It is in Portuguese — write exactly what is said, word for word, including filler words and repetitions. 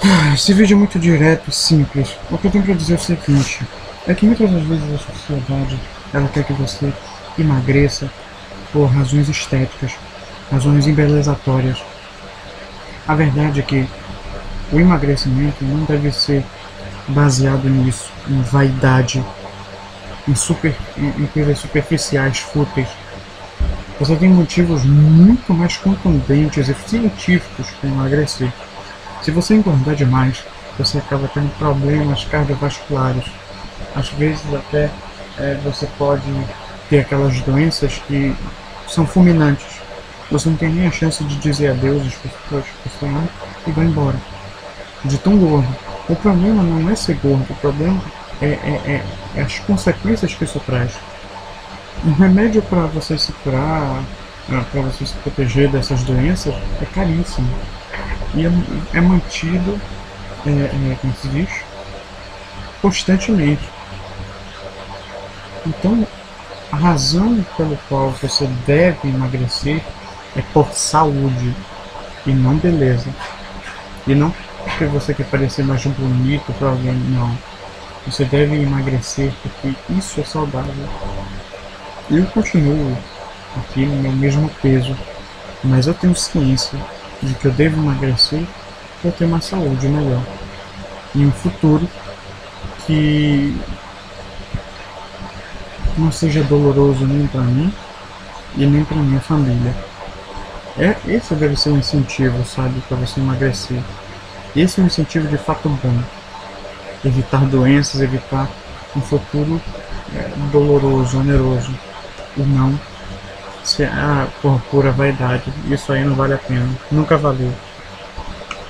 Esse vídeo é muito direto e simples. O que eu tenho para dizer é o seguinte: é que muitas das vezes a sociedade ela quer que você emagreça por razões estéticas, razões embelezatórias. A verdade é que o emagrecimento não deve ser baseado nisso, em vaidade, em, super, em, em coisas superficiais, fúteis. Você tem motivos muito mais contundentes e científicos para emagrecer. Se você engordar demais, você acaba tendo problemas cardiovasculares. Às vezes até é, você pode ter aquelas doenças que são fulminantes. Você não tem nem a chance de dizer adeus às pessoas que você ama e vai embora. De tão gordo. O problema não é ser gordo, o problema é, é, é, é as consequências que isso traz. Um remédio para você se curar, para você se proteger dessas doenças, é caríssimo. E é, é mantido, é, é, como se diz, constantemente. Então, a razão pela qual você deve emagrecer é por saúde e não beleza. E não porque você quer parecer mais bonito para alguém, não. Você deve emagrecer porque isso é saudável. Eu continuo aqui no meu mesmo peso, mas eu tenho ciência de que eu devo emagrecer para ter uma saúde melhor e um futuro que não seja doloroso nem para mim e nem para minha família. É, esse deve ser um incentivo, sabe, para você emagrecer. Esse é um incentivo de fato bom. Evitar doenças, evitar um futuro é, doloroso, oneroso. E não se, ah, por pura vaidade. Isso aí não vale a pena. Nunca valeu.